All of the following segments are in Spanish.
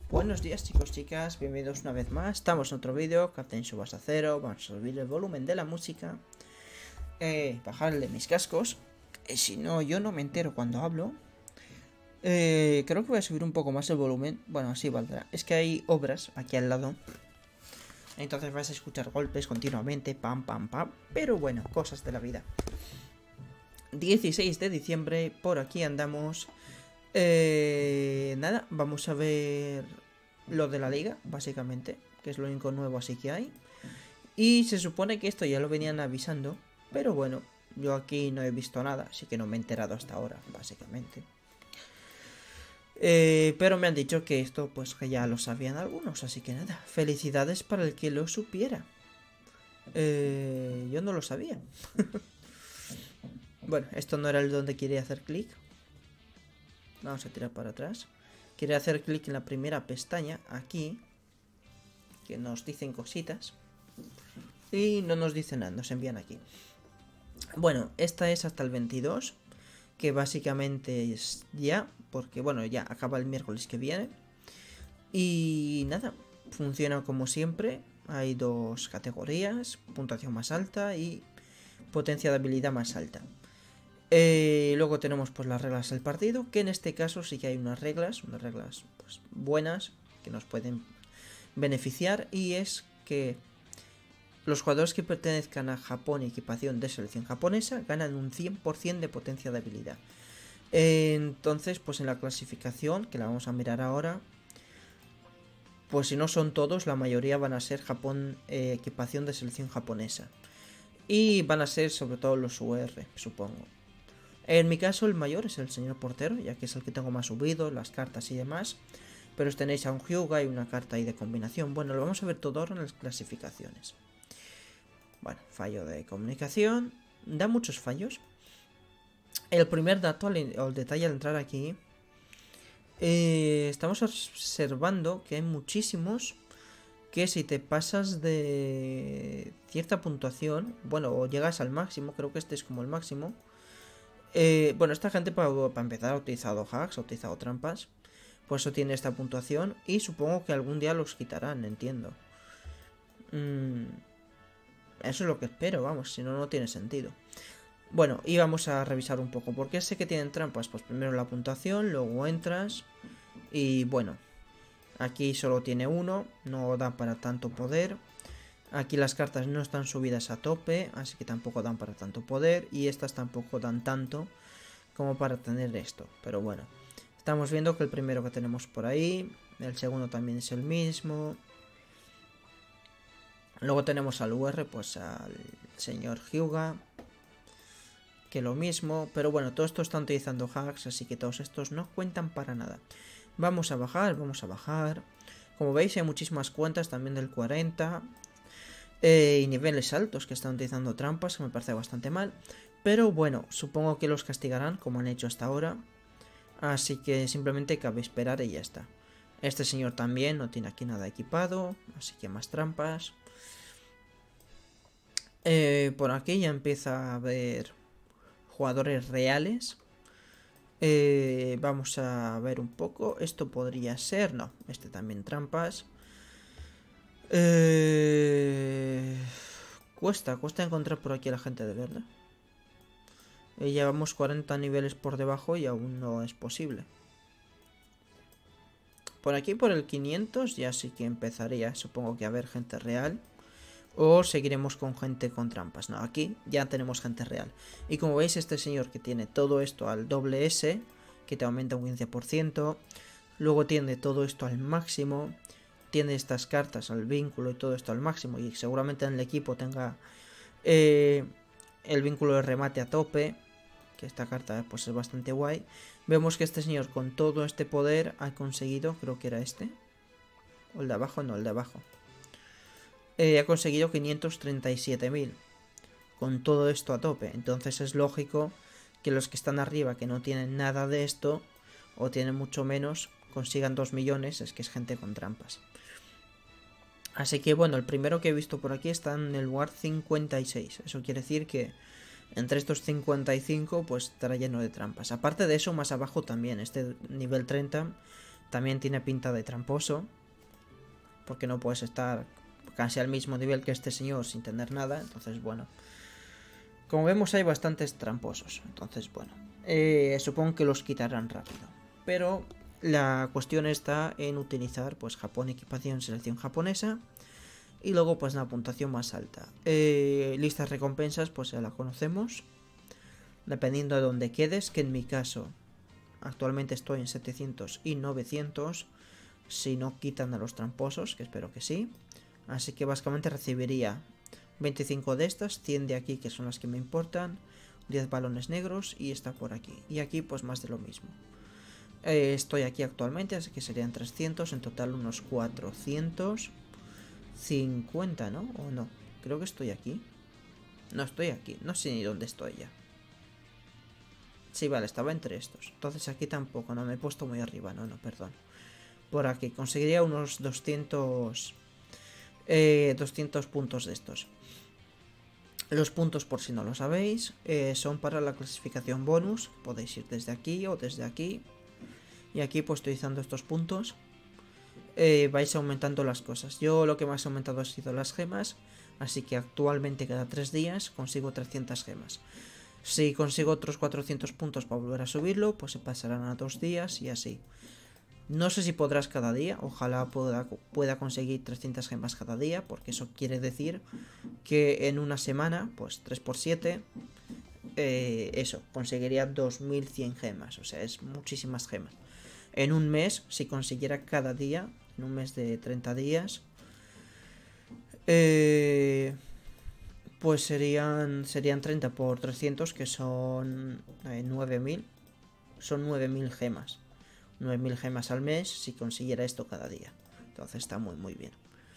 Buenos días chicos, chicas, bienvenidos una vez más. Estamos en otro vídeo, Captain Tsubasa 0. Vamos a subir el volumen de la música, bajarle mis cascos. Si no, yo no me entero cuando hablo. Creo que voy a subir un poco más el volumen. Bueno, así valdrá. Es que hay obras aquí al lado, entonces vais a escuchar golpes continuamente, pam, pam, pam. Pero bueno, cosas de la vida. 16 de diciembre, por aquí andamos. Nada, vamos a ver lo de la liga, básicamente, que es lo único nuevo así que hay. Y se supone que esto ya lo venían avisando, pero bueno, yo aquí no he visto nada, así que no me he enterado hasta ahora, básicamente. Pero me han dicho que esto pues que ya lo sabían algunos, así que nada, felicidades para el que lo supiera. Yo no lo sabía. Bueno, esto no era el donde quería hacer clic. Vamos a tirar para atrás. Quiere hacer clic en la primera pestaña, aquí, que nos dicen cositas. Y no nos dicen nada, nos envían aquí. Bueno, esta es hasta el 22, que básicamente es ya, porque bueno, ya acaba el miércoles que viene. Y nada, funciona como siempre. Hay dos categorías, puntuación más alta y potencia de habilidad más alta. Luego tenemos pues las reglas del partido, que en este caso sí que hay unas reglas pues buenas, que nos pueden beneficiar, y es que los jugadores que pertenezcan a Japón y equipación de selección japonesa ganan un 100% de potencia de habilidad. Entonces pues en la clasificación, que la vamos a mirar ahora, pues si no son todos, la mayoría van a ser Japón, equipación de selección japonesa, y van a ser sobre todo los UR, supongo. En mi caso el mayor es el señor portero, ya que es el que tengo más subido, las cartas y demás. Pero tenéis a un Hyuga y una carta ahí de combinación. Bueno, lo vamos a ver todo ahora en las clasificaciones. Bueno, fallo de comunicación. Da muchos fallos. El primer dato, o el detalle al entrar aquí, estamos observando que hay muchísimos que si te pasas de cierta puntuación, bueno, o llegas al máximo, creo que este es como el máximo. Bueno, esta gente para empezar ha utilizado hacks, ha utilizado trampas. Por eso tiene esta puntuación. Y supongo que algún día los quitarán, entiendo. Eso es lo que espero, vamos, si no, no tiene sentido. Bueno, y vamos a revisar un poco. ¿Por qué sé que tienen trampas? Pues primero la puntuación, luego entras. Y bueno, aquí solo tiene uno, no da para tanto poder. Aquí las cartas no están subidas a tope, así que tampoco dan para tanto poder. Y estas tampoco dan tanto como para tener esto. Pero bueno, estamos viendo que el primero que tenemos por ahí, el segundo también es el mismo. Luego tenemos al UR, pues al señor Hyuga, que lo mismo. Pero bueno, todos estos están utilizando hacks, así que todos estos no cuentan para nada. Vamos a bajar, vamos a bajar. Como veis hay muchísimas cuentas también del 40. Y niveles altos que están utilizando trampas, que me parece bastante mal. Pero bueno, supongo que los castigarán como han hecho hasta ahora. Así que simplemente cabe esperar y ya está. Este señor también no tiene aquí nada equipado, así que más trampas. Por aquí ya empieza a haber jugadores reales. Vamos a ver un poco. Esto podría ser, no, este también trampas. Cuesta encontrar por aquí a la gente de verdad. Llevamos 40 niveles por debajo y aún no es posible. Por aquí, por el 500, ya sí que empezaría, supongo que a haber gente real. O seguiremos con gente con trampas. No, aquí ya tenemos gente real. Y como veis, este señor que tiene todo esto al doble S, que te aumenta un 15%. Luego tiene todo esto al máximo. Tiene estas cartas al vínculo y todo esto al máximo. Y seguramente en el equipo tenga el vínculo de remate a tope. Que esta carta pues es bastante guay. Vemos que este señor con todo este poder ha conseguido, creo que era este. O el de abajo, no, el de abajo. Ha conseguido 537.000. Con todo esto a tope. Entonces es lógico que los que están arriba, que no tienen nada de esto, o tienen mucho menos, consigan 2 millones. Es que es gente con trampas. Así que bueno, el primero que he visto por aquí está en el lugar 56. Eso quiere decir que entre estos 55 pues estará lleno de trampas. Aparte de eso, más abajo también, este nivel 30 También tiene pinta de tramposo, porque no puedes estar casi al mismo nivel que este señor sin tener nada. Entonces, bueno, como vemos hay bastantes tramposos. Entonces, bueno, supongo que los quitarán rápido. Pero la cuestión está en utilizar pues Japón equipación selección japonesa. Y luego pues una puntuación más alta. Listas recompensas pues ya la conocemos. Dependiendo de dónde quedes, que en mi caso actualmente estoy en 700 y 900. Si no quitan a los tramposos, que espero que sí. Así que básicamente recibiría 25 de estas, 100 de aquí que son las que me importan, 10 balones negros y esta por aquí. Y aquí pues más de lo mismo. Estoy aquí actualmente, así que serían 300, en total unos 450, ¿no? ¿O no? Creo que estoy aquí. No estoy aquí, no sé ni dónde estoy ya. Sí, vale, estaba entre estos. Entonces aquí tampoco, no me he puesto muy arriba, no, perdón. Por aquí, conseguiría unos 200 puntos de estos. Los puntos, por si no lo sabéis, son para la clasificación bonus. Podéis ir desde aquí o desde aquí. Y aquí pues utilizando estos puntos vais aumentando las cosas. Yo lo que más he aumentado ha sido las gemas. Así que actualmente cada 3 días consigo 300 gemas. Si consigo otros 400 puntos para volver a subirlo, pues se pasarán a 2 días y así. No sé si podrás cada día, ojalá pueda conseguir 300 gemas cada día, porque eso quiere decir que en una semana, pues 3 por 7, eso, conseguiría 2100 gemas, o sea, es muchísimas gemas. En un mes, si consiguiera cada día, en un mes de 30 días, pues serían 30 por 300, que son 9000, son 9000 gemas. 9000 gemas al mes si consiguiera esto cada día. Entonces está muy bien.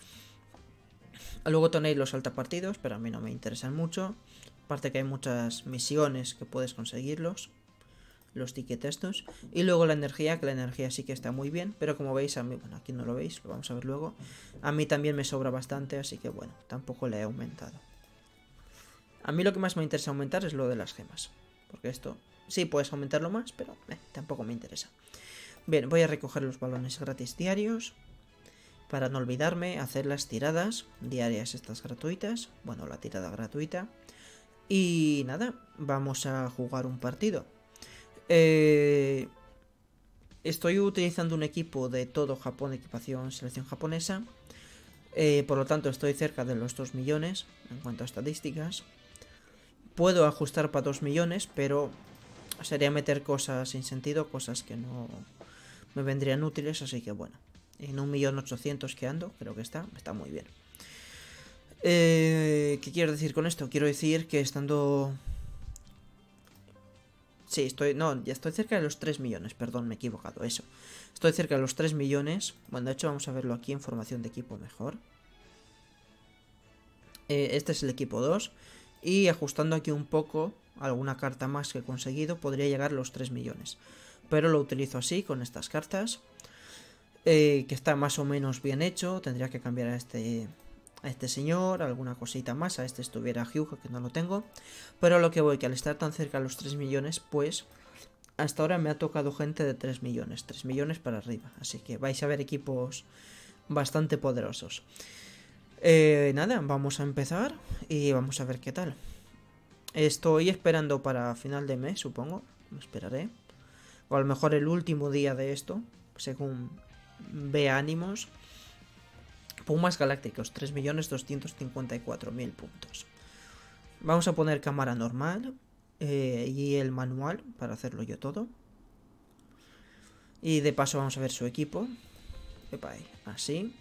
Luego tenéis los altapartidos, pero a mí no me interesan mucho. Aparte que hay muchas misiones que puedes conseguirlos. Los tickets estos. Y luego la energía, que la energía sí que está muy bien. Pero como veis, a mí, bueno, aquí no lo veis, lo vamos a ver luego. A mí también me sobra bastante, así que bueno, tampoco le he aumentado. A mí lo que más me interesa aumentar es lo de las gemas. Porque esto, sí puedes aumentarlo más, pero tampoco me interesa. Bien, voy a recoger los balones gratis diarios. Para no olvidarme, hacer las tiradas diarias estas gratuitas. Bueno, la tirada gratuita. Y nada, vamos a jugar un partido. Estoy utilizando un equipo de todo Japón, equipación selección japonesa. Por lo tanto, estoy cerca de los 2 millones en cuanto a estadísticas. Puedo ajustar para 2 millones, pero sería meter cosas sin sentido, cosas que no me vendrían útiles, así que bueno, en 1.800.000 que ando, creo que está muy bien. ¿Qué quiero decir con esto? Quiero decir que estando... Sí, ya estoy cerca de los 3 millones, perdón, me he equivocado, eso. Estoy cerca de los 3 millones, bueno, de hecho vamos a verlo aquí en formación de equipo mejor. Este es el equipo 2, y ajustando aquí un poco, alguna carta más que he conseguido, podría llegar a los 3 millones. Pero lo utilizo así, con estas cartas. Que está más o menos bien hecho. Tendría que cambiar a este señor, alguna cosita más. A este estuviera Hyuga, que no lo tengo. Pero lo que voy, que al estar tan cerca de los 3 millones, pues hasta ahora me ha tocado gente de 3 millones. 3 millones para arriba. Así que vais a ver equipos bastante poderosos. Nada, vamos a empezar y vamos a ver qué tal. Estoy esperando para final de mes, supongo. Me esperaré. O a lo mejor el último día de esto, según vea ánimos. Pumas Galácticos, 3.254.000 puntos. Vamos a poner cámara normal y el manual para hacerlo yo todo. Y de paso vamos a ver su equipo. Así.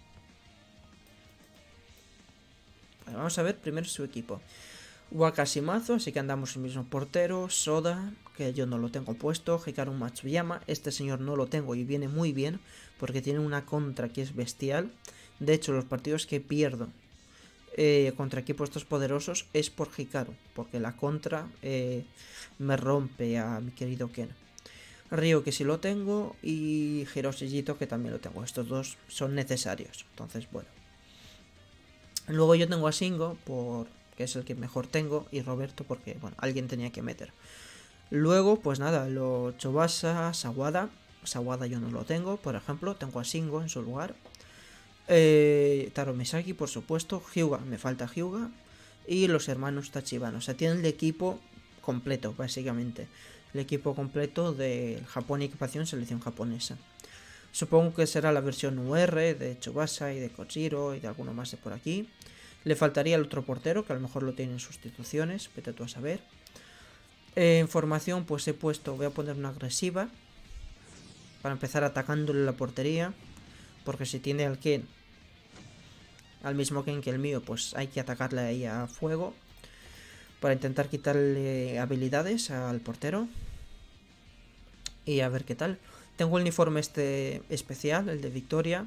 Vale, vamos a ver primero su equipo. Wakashimazu, así que andamos el mismo portero. Soda, que yo no lo tengo puesto. Hikaru Matsuyama, este señor no lo tengo y viene muy bien porque tiene una contra que es bestial. De hecho, los partidos que pierdo contra equipos estos poderosos es por Hikaru, porque la contra me rompe a mi querido Ken. Ryo, que sí lo tengo, y Hiroshi Jito, que también lo tengo. Estos dos son necesarios, entonces bueno. Luego yo tengo a Shingo, que es el que mejor tengo, y Roberto porque, bueno, alguien tenía que meter. Luego, pues nada, lo Tsubasa, Sawada, Sawada yo no lo tengo, por ejemplo. Tengo a Shingo en su lugar. Taro Misaki, por supuesto. Hyuga, me falta Hyuga. Y los hermanos Tachibana. O sea, tienen el equipo completo, básicamente. El equipo completo del Japón y equipación selección japonesa. Supongo que será la versión UR de Tsubasa y de Kojiro y de alguno más de por aquí. Le faltaría el otro portero, que a lo mejor lo tiene en sustituciones, vete tú a saber. En formación, pues he puesto, voy a poner una agresiva. Para empezar atacándole la portería. Porque si tiene al Ken, al mismo Ken que el mío, pues hay que atacarle ahí a fuego. Para intentar quitarle habilidades al portero. Y a ver qué tal. Tengo el uniforme este especial, el de Victoria.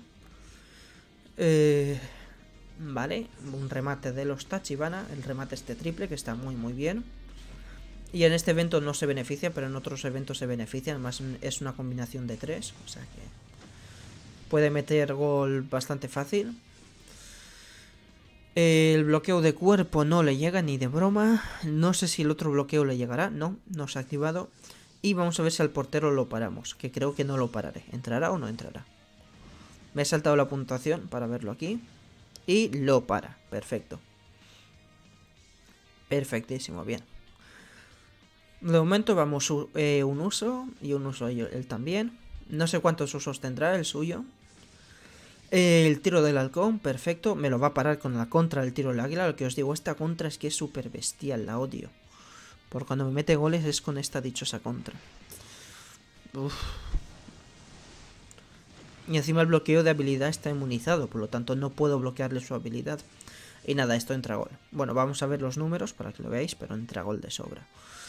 Vale, un remate de los Tachibana. El remate este triple que está muy bien. Y en este evento no se beneficia, pero en otros eventos se beneficia. Además es una combinación de 3. O sea que puede meter gol bastante fácil. El bloqueo de cuerpo no le llega ni de broma. No sé si el otro bloqueo le llegará. No se ha activado. Y vamos a ver si al portero lo paramos. Que creo que no lo pararé. ¿Entrará o no entrará? Me he saltado la puntuación para verlo aquí. Y lo para. Perfecto. Perfectísimo, bien. De momento vamos un uso. Y un uso él también. No sé cuántos usos tendrá el suyo. El tiro del halcón, perfecto. Me lo va a parar con la contra del tiro del águila. Lo que os digo, esta contra es que es súper bestial. La odio. Por cuando me mete goles es con esta dichosa contra. Uf. Y encima el bloqueo de habilidad está inmunizado. Por lo tanto no puedo bloquearle su habilidad. Y nada, esto entra gol. Bueno, vamos a ver los números para que lo veáis. Pero entra gol de sobra.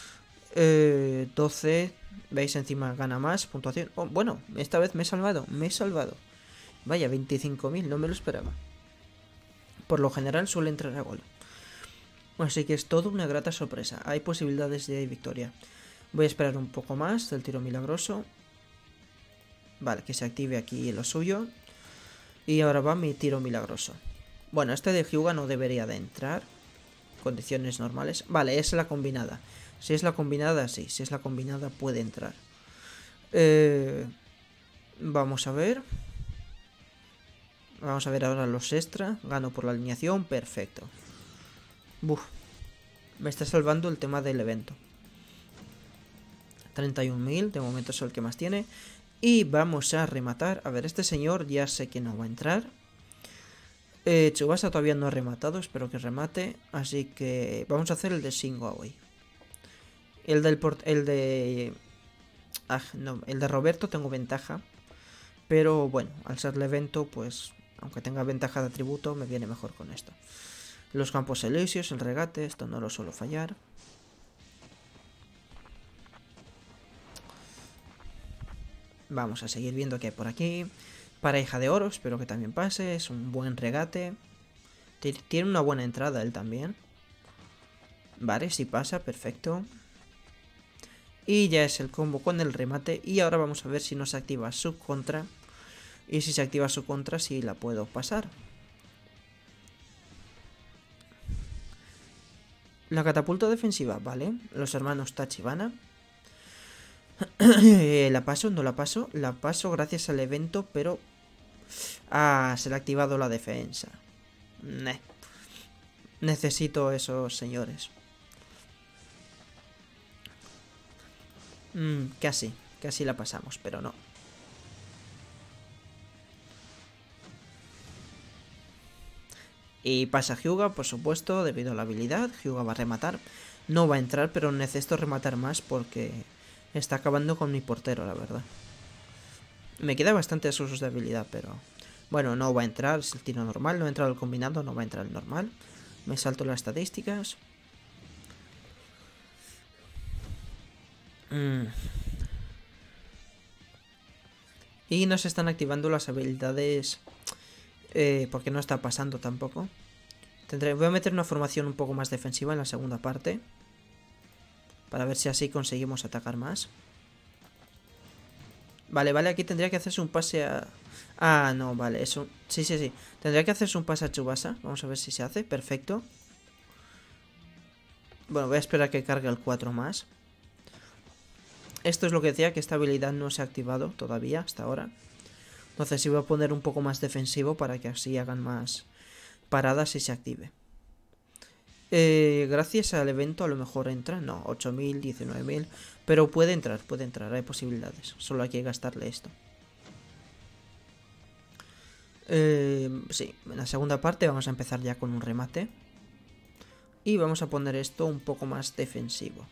12. ¿Veis? Encima gana más puntuación. Oh, bueno, esta vez me he salvado. Vaya, 25.000, no me lo esperaba. Por lo general suele entrar a gol. Así que es todo una grata sorpresa. Hay posibilidades de victoria. Voy a esperar un poco más del tiro milagroso. Vale, que se active aquí lo suyo. Y ahora va mi tiro milagroso. Bueno, este de Hyuga no debería de entrar. Condiciones normales. Vale, es la combinada. Si es la combinada, sí. Si es la combinada puede entrar. Vamos a ver. Vamos a ver ahora los extra. Gano por la alineación. Perfecto. Buf. Me está salvando el tema del evento. 31.000. De momento es el que más tiene. Y vamos a rematar. A ver, este señor ya sé que no va a entrar. Tsubasa todavía no ha rematado. Espero que remate. Así que vamos a hacer el de Shingo hoy. El de Roberto tengo ventaja. Pero bueno, al ser el evento, pues aunque tenga ventaja de atributo, me viene mejor con esto. Los campos elíseos, el regate, esto no lo suelo fallar. Vamos a seguir viendo qué hay por aquí. Pareja de oro, espero que también pase. Es un buen regate. Tiene una buena entrada él también. Vale, sí pasa, perfecto. Y ya es el combo con el remate. Y ahora vamos a ver si nos activa su contra. Y si se activa su contra, sí la puedo pasar. La catapulta defensiva, vale. Los hermanos Tachibana. ¿La paso? ¿No la paso? La paso gracias al evento, pero... Ah, se le ha activado la defensa. Necesito esos señores. Casi la pasamos, pero no. Y pasa Hyuga, por supuesto, debido a la habilidad. Hyuga va a rematar. No va a entrar, pero necesito rematar más porque está acabando con mi portero, la verdad. Me queda bastantes usos de habilidad, pero... Bueno, no va a entrar, es el tiro normal. No ha entrado el combinado, no va a entrar el normal. Me salto las estadísticas. Y nos están activando las habilidades... porque no está pasando tampoco. Voy a meter una formación un poco más defensiva en la segunda parte. Para ver si así conseguimos atacar más. Vale, aquí tendría que hacerse un pase a... Ah, no, vale, eso... Sí. Tendría que hacerse un pase a Tsubasa. Vamos a ver si se hace, perfecto. Bueno, voy a esperar a que cargue el 4 más. Esto es lo que decía, que esta habilidad no se ha activado todavía hasta ahora. Entonces sí voy a poner un poco más defensivo para que así hagan más paradas y se active. Gracias al evento a lo mejor entra, no, 8000, 19000, pero puede entrar, hay posibilidades, solo hay que gastarle esto. Sí, en la segunda parte vamos a empezar ya con un remate. Y vamos a poner esto un poco más defensivo.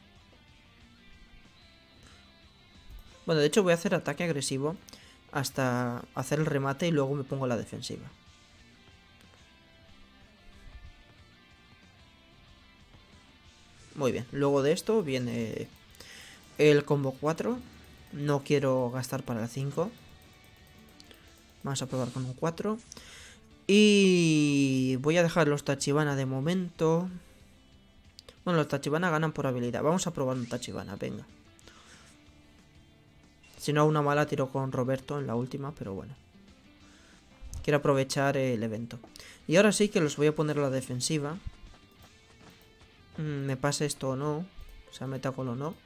Bueno, de hecho voy a hacer ataque agresivo hasta hacer el remate y luego me pongo la defensiva. Muy bien, luego de esto viene el combo 4. No quiero gastar para el 5. Vamos a probar con un 4. Y voy a dejar los Tachibana de momento. Bueno, los Tachibana ganan por habilidad. Vamos a probar un Tachibana, venga. Si no, una mala tiro con Roberto en la última, pero bueno. Quiero aprovechar el evento. Y ahora sí que los voy a poner a la defensiva. Me pase esto o no. O sea, Metagol o no.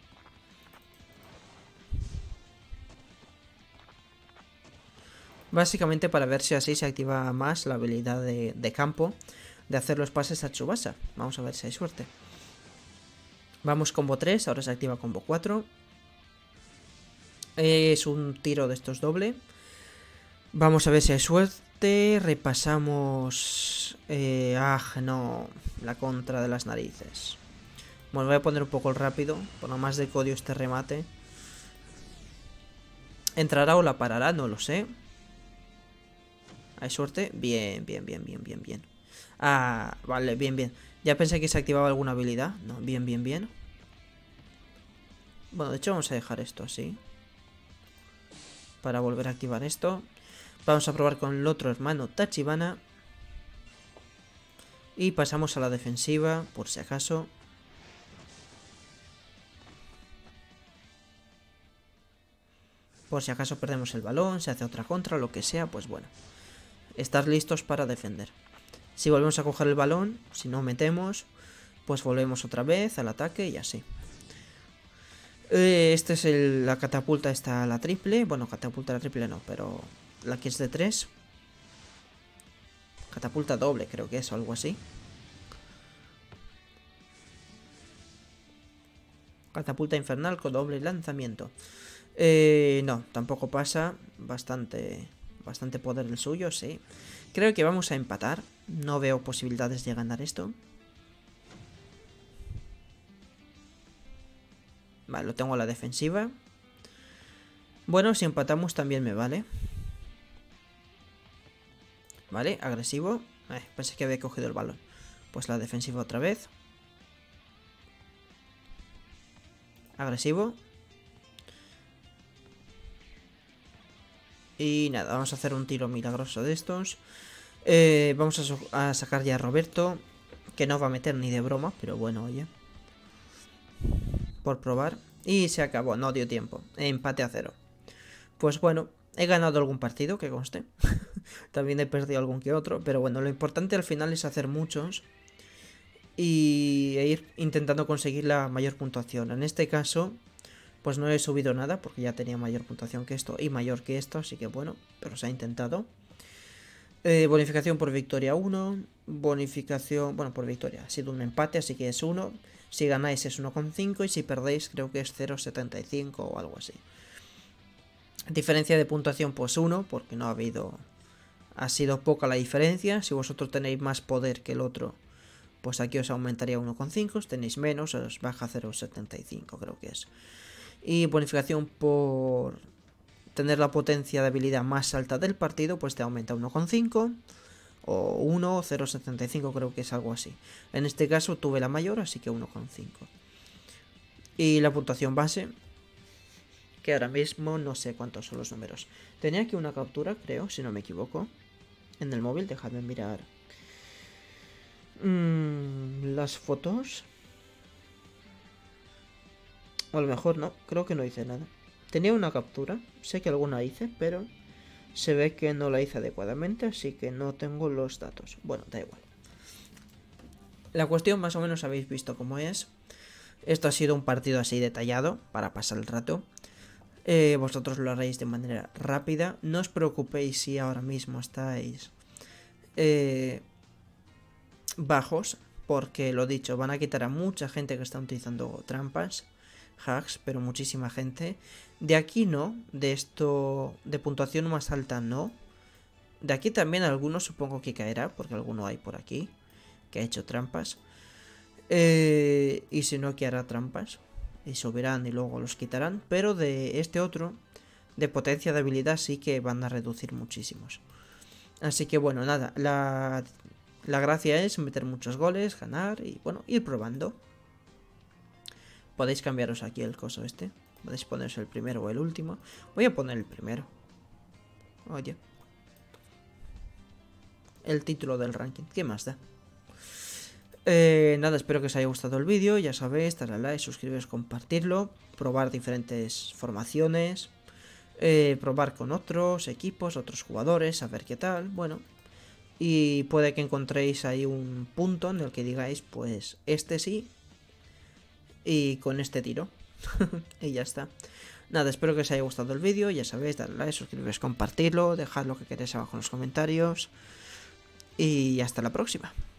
Básicamente para ver si así se activa más la habilidad de campo de hacer los pases a Tsubasa. Vamos a ver si hay suerte. Vamos combo 3, ahora se activa combo 4. Es un tiro de estos doble. Vamos a ver si hay suerte. Repasamos... no, la contra de las narices. Bueno, voy a poner un poco el rápido, por lo más de que odio este remate. ¿Entrará o la parará? No lo sé. ¿Hay suerte? Bien, bien, bien, bien, bien, bien. Ah, vale, bien, bien. Ya pensé que se activaba alguna habilidad. No, bien, bien, bien. Bueno, de hecho vamos a dejar esto así. Para volver a activar esto. Vamos a probar con el otro hermano Tachibana. Y pasamos a la defensiva, por si acaso. Por si acaso perdemos el balón, se hace otra contra, lo que sea, pues bueno. Estar listos para defender. Si volvemos a coger el balón, si no metemos, pues volvemos otra vez al ataque y así. Este es la catapulta, esta la triple. Bueno, catapulta la triple no, pero la que es de 3. Catapulta doble, creo que es, o algo así. Catapulta infernal con doble lanzamiento. No, tampoco pasa. Bastante poder el suyo, sí. Creo que vamos a empatar. No veo posibilidades de ganar esto. Vale, lo tengo a la defensiva. Bueno, si empatamos también me vale. Vale, agresivo. Pensé que había cogido el balón. Pues la defensiva otra vez. Agresivo. Y nada, vamos a hacer un tiro milagroso de estos. Vamos a sacar ya a Roberto. Que no va a meter ni de broma, pero bueno, oye. Por probar. Y se acabó, no dio tiempo. Empate a 0. Pues bueno, he ganado algún partido, que conste. También he perdido algún que otro. Pero bueno, lo importante al final es hacer muchos. E ir intentando conseguir la mayor puntuación. En este caso, pues no he subido nada, porque ya tenía mayor puntuación que esto y mayor que esto. Así que bueno, pero se ha intentado. Bonificación por victoria 1. Bonificación, bueno, por victoria. Ha sido un empate, así que es 1. Si ganáis es 1,5 y si perdéis creo que es 0,75 o algo así. Diferencia de puntuación pues 1, porque no ha habido... Ha sido poca la diferencia. Si vosotros tenéis más poder que el otro, pues aquí os aumentaría 1,5. Si tenéis menos, os baja 0,75 creo que es. Y bonificación por tener la potencia de habilidad más alta del partido, pues te aumenta 1,5. O 1, 0,75 creo que es algo así. En este caso tuve la mayor, así que 1,5. Y la puntuación base, que ahora mismo no sé cuántos son los números. Tenía aquí una captura, creo, si no me equivoco, en el móvil, dejadme mirar las fotos. O a lo mejor no, creo que no hice nada. Tenía una captura, sé que alguna hice, pero... se ve que no la hice adecuadamente, así que no tengo los datos. Bueno, da igual. La cuestión más o menos habéis visto cómo es. Esto ha sido un partido así detallado para pasar el rato. Vosotros lo haréis de manera rápida. No os preocupéis si ahora mismo estáis bajos, porque lo dicho, van a quitar a mucha gente que está utilizando trampas, hacks, pero muchísima gente. De aquí no, de esto de puntuación más alta no. De aquí también algunos supongo que caerá, porque alguno hay por aquí que ha hecho trampas. Y si no, que hará trampas y subirán y luego los quitarán. Pero de este otro, de potencia de habilidad, sí que van a reducir muchísimos. Así que bueno, nada, la gracia es meter muchos goles, ganar y bueno, ir probando. Podéis cambiaros aquí el coso este. Podéis poneros el primero o el último. Voy a poner el primero. Oye. El título del ranking. ¿Qué más da? Nada, espero que os haya gustado el vídeo. Ya sabéis, darle a like, suscribiros, compartirlo. Probar diferentes formaciones. Probar con otros equipos, otros jugadores, a ver qué tal. Bueno. Y puede que encontréis ahí un punto en el que digáis, pues este sí. Y con este tiro. Y ya está. Nada, espero que os haya gustado el vídeo. Ya sabéis, darle like, suscribiros, compartirlo. Dejad lo que queréis abajo en los comentarios. Y hasta la próxima.